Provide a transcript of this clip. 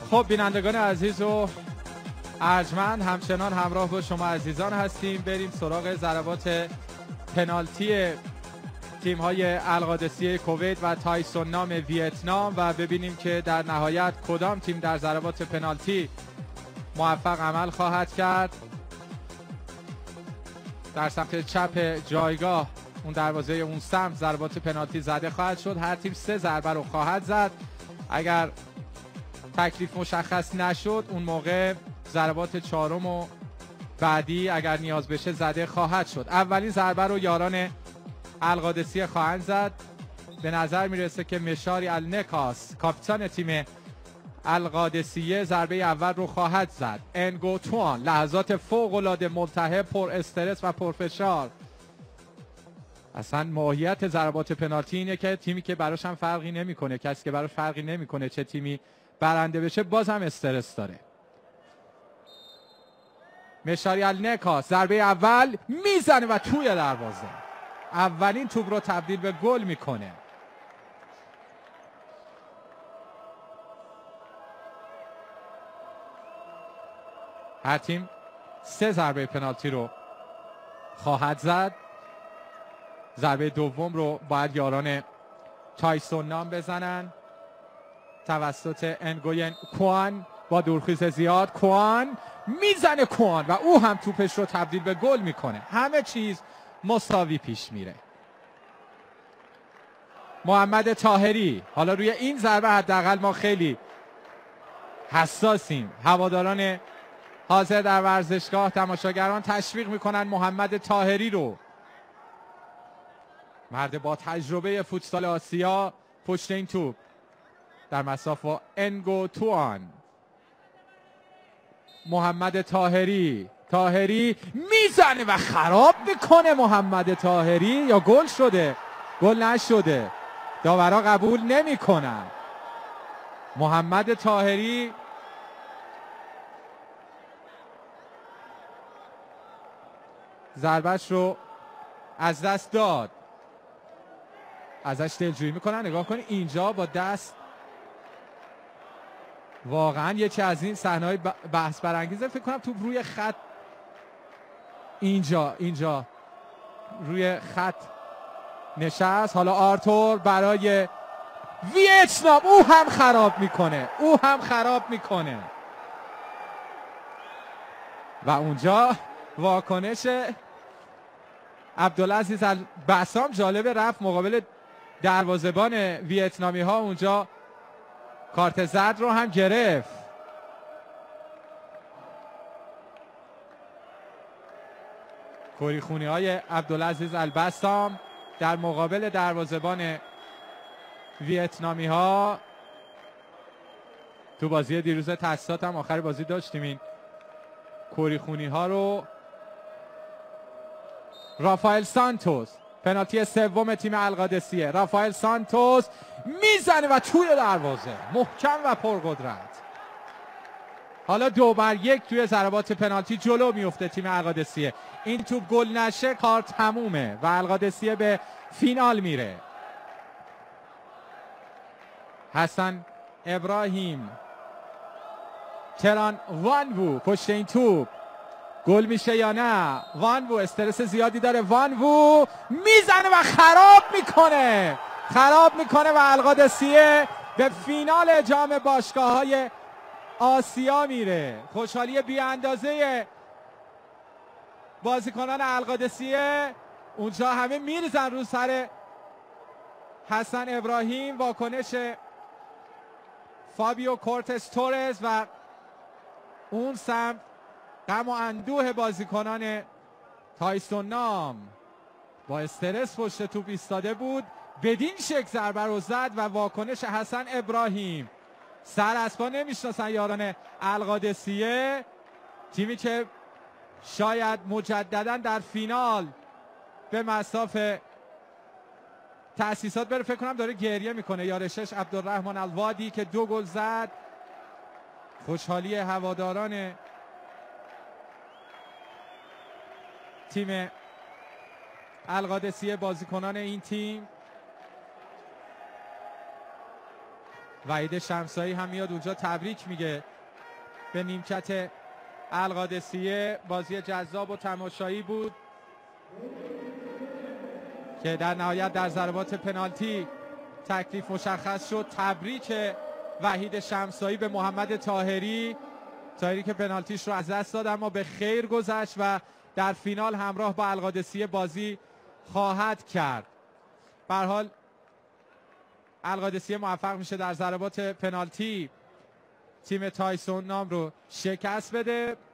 خب بینندگان عزیز و ارجمند همچنان همراه با شما عزیزان هستیم. بریم سراغ ضربات پنالتی تیم‌های القادسیه کویت و تایسون نام ویتنام و ببینیم که در نهایت کدام تیم در ضربات پنالتی موفق عمل خواهد کرد. در سمت چپ جایگاه اون دروازه اون سمت ضربات پنالتی زده خواهد شد. هر تیم 3 ضربه رو خواهد زد. اگر تکلیف مشخص نشد اون موقع ضربات چهارم و بعدی اگر نیاز بشه زده خواهد شد. اولین ضربه رو یاران القادسیه خواهند زد. به نظر میرسه که مشاری النکاس کاپیتان تیم القادسیه ضربه اول رو خواهد زد. انگو توان لحظات فوق العاده ملتهب، پر استرس و پر فشار. اصلا ماهیت ضربات پنالتی اینه که تیمی که براش هم فرقی نمیکنه، کسی که براش فرقی نمیکنه چه تیمی برنده بشه باز هم استرس داره. مشاری النکاس ضربه اول میزنه و توی دروازه اولین توپ رو تبدیل به گل میکنه. هر تیم 3 ضربه پنالتی رو خواهد زد. ضربه دوم رو باید یاران تایسون نام بزنن توسط انگوین کوان با دورخیز زیاد. کوان میزنه کوان و او هم توپش رو تبدیل به گل میکنه. همه چیز مساوی پیش میره. محمد طاهری، حالا روی این ضربه حداقل ما خیلی حساسیم. هواداران حاضر در ورزشگاه، تماشاگران تشویق میکنن محمد طاهری رو. مرد با تجربه فوتسال آسیا پشت این توپ در مصاف با انگو توان. محمد طاهری میزنه و خراب میکنه. محمد طاهری یا گل شده؟ گل نشده، داورا قبول نمیکنن. محمد طاهری ضربش رو از دست داد. ازش دلجویی میکنن. نگاه کنید اینجا با دست واقعا یکی از این صحنه‌های بحث برانگیزه. فکر کنم توپ روی خط اینجا روی خط نشست. حالا آرتور برای ویتنام او هم خراب میکنه و اونجا واکنش عبدالعزیز البسام جالب، رفت مقابل دروازه‌بان ویتنامی ها، اونجا کارت زرد رو هم گرفت. کریخونی های عبدالعزیز البسام در مقابل دروازه‌بان ویتنامی ها. تو بازی دیروز تاسیسات هم آخر بازی داشتیم این کریخونی ها رو. رافائل سانتوس پنالتی سوم تیم القادسیه. رافائل سانتوس میزنه و توی دروازه محکم و پرقدرت. حالا 2-1 توی ضربات پنالتی جلو میفته تیم القادسیه. این توپ گل نشه کار تمومه و القادسیه به فینال میره. حسن ابراهیم، تران وانوو پشت این توپ. گل میشه یا نه؟ وانوو استرس زیادی داره. وانوو میزنه و خراب میکنه و القادسیه به فینال جام باشگاه‌های آسیا میره. خوشحالی بی اندازه بازیکنان القادسیه. اونجا همه میریزن رو سر حسن ابراهیم. واکنش فابیو کورتس تورز و اون سمت غم و اندوه بازیکنان تایسون نام. با استرس پشت توپ ایستاده بود، بدین شکل ضربه رو زد و واکنش حسن ابراهیم. سر از پا نمیشناسن یاران القادسیه، تیمی که شاید مجددا در فینال به مصاف تأسیسات بره. فکر کنم داره گریه میکنه. یارشش عبدالرحمن الوادی که 2 گل زد. خوشحالی هواداران تیم القادسیه، بازیکنان این تیم وحید شمسایی هم میاد اونجا تبریک میگه به نیمکت القادسیه. بازی جذاب و تماشایی بود که در نهایت در ضربات پنالتی تکلیف مشخص شد. تبریک وحید شمسایی به محمد طاهری که پنالتیش رو از دست داد اما به خیر گذشت و در فینال همراه با القادسیه بازی خواهد کرد. به هر حال القادسیه موفق میشه در ضربات پنالتی تیم تایسون نام رو شکست بده.